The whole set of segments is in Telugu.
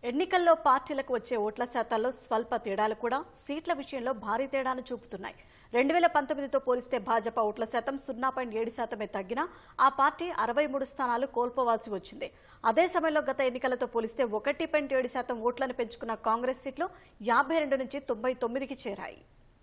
ఎన్నికల్లో పార్టీలకు వచ్చే ఓట్ల శాతాల్లో స్వల్ప తేడాలు కూడా సీట్ల విషయంలో భారీ తేడాను చూపుతున్నాయి. 2019తో పోలిస్తే భాజపా ఓట్ల శాతం 0.7% తగ్గినా ఆ పార్టీ 63 స్థానాలు కోల్పోవాల్సి వచ్చింది. అదే సమయంలో గత ఎన్నికలతో పోలిస్తే 1.7% ఓట్లను పెంచుకున్న కాంగ్రెస్ సీట్లు 52 నుంచి 99కి చేరాయి.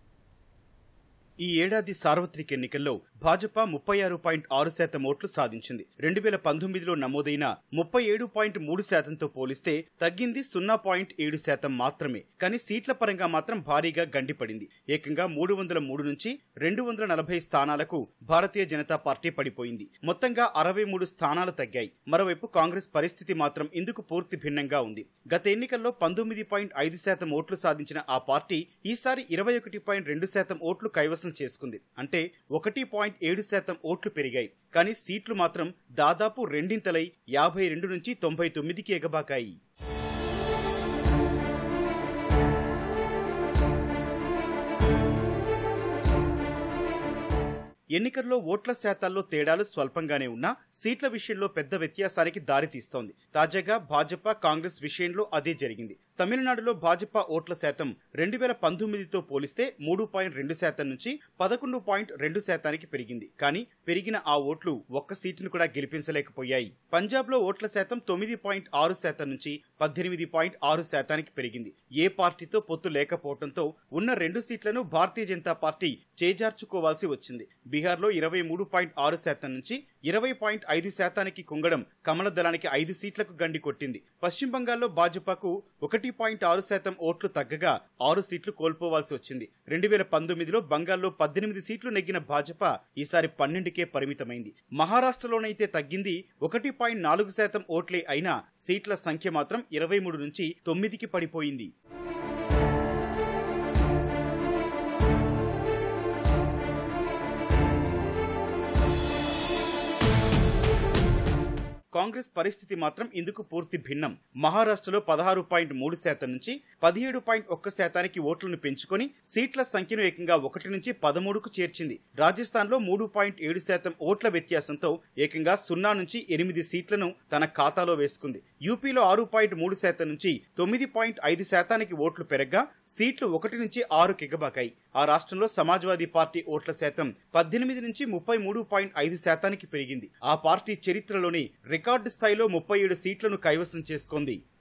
ఈ ఏడాది సార్వత్రిక ఎన్నికల్లో భాజపా 36.6% ఓట్లు సాధించింది. 2019లో నమోదైన 37.3%తో పోలిస్తే తగ్గింది 0.7% మాత్రమే. కానీ సీట్ల పరంగా మాత్రం భారీగా గండిపడింది. ఏకంగా 303 నుంచి 240 స్థానాలకు భారతీయ జనతా పార్టీ పడిపోయింది. మొత్తంగా 63 స్థానాలు తగ్గాయి. మరోవైపు కాంగ్రెస్ పరిస్థితి మాత్రం ఇందుకు పూర్తి భిన్నంగా ఉంది. గత ఎన్నికల్లో 19.5% ఓట్లు సాధించిన ఆ పార్టీ ఈసారి 21.2% ఓట్లు కైవసం చేసుకుంది. అంటే 1.7% ఓట్లు పెరిగాయి. కానీ సీట్లు మాత్రం దాదాపు రెండింతలై 52 నుంచి 99కి ఎగబాకాయి. ఎన్నికల్లో ఓట్ల శాతాల్లో తేడాలు స్వల్పంగానే ఉన్నా సీట్ల విషయంలో పెద్ద వ్యత్యాసానికి దారితీస్తోంది. తాజాగా భాజపా కాంగ్రెస్ విషయంలో అదే జరిగింది. తమిళనాడులో భాజపా ఓట్ల శాతం 2019తో పోలిస్తే 3.2% నుంచి 11.2%కి పెరిగింది. కానీ పెరిగిన ఆ ఓట్లు ఒక్క సీటును కూడా గెలిపించలేకపోయాయి. పంజాబ్లో ఓట్ల శాతం 9.6% నుంచి 18.6%కి పెరిగింది. ఏ పార్టీతో పొత్తు లేకపోవడంతో ఉన్న 2 సీట్లను భారతీయ జనతా పార్టీ చేజార్చుకోవాల్సి వచ్చింది. బీహార్లో 23.6% నుంచి 20.5%కి కుంగడం కమల దళానికి 5 సీట్లకు గండి కొట్టింది. పశ్చిమ బంగాల్లో భాజపాకు 1.6% ఓట్లు తగ్గగా 6 సీట్లు కోల్పోవాల్సి వచ్చింది. 2019లో బంగాల్లో 18 సీట్లు నెగ్గిన భాజపా ఈసారి 12కే పరిమితమైంది. మహారాష్ట్రలోనైతే తగ్గింది 1.4% ఓట్లే అయినా సీట్ల సంఖ్య మాత్రం 23 నుంచి 9కి పడిపోయింది. కాంగ్రెస్ పరిస్థితి మాత్రం ఇందుకు పూర్తి భిన్నం. మహారాష్ట్రలో 16.3% నుంచి 17.1%కి ఓట్లను పెంచుకొని సీట్ల సంఖ్యను ఏకంగా 1 నుంచి 13కు చేర్చింది. రాజస్థాన్లో 3.7% ఓట్ల వ్యత్యాసంతో ఏకంగా 0 నుంచి 8 సీట్లను తన ఖాతాలో వేసుకుంది. యూపీలో 6.3% నుంచి 9.5%కి ఓట్లు పెరగ్గా సీట్లు 1 నుంచి 6కి ఎగబాకాయి. ఆ రాష్ట్రంలో సమాజ్వాదీ పార్టీ ఓట్ల శాతం 18 నుంచి 33.5%కి పెరిగింది. ఆ పార్టీ చరిత్రలోని రికార్డు స్థాయిలో 37 సీట్లను కైవసం చేసుకుంది.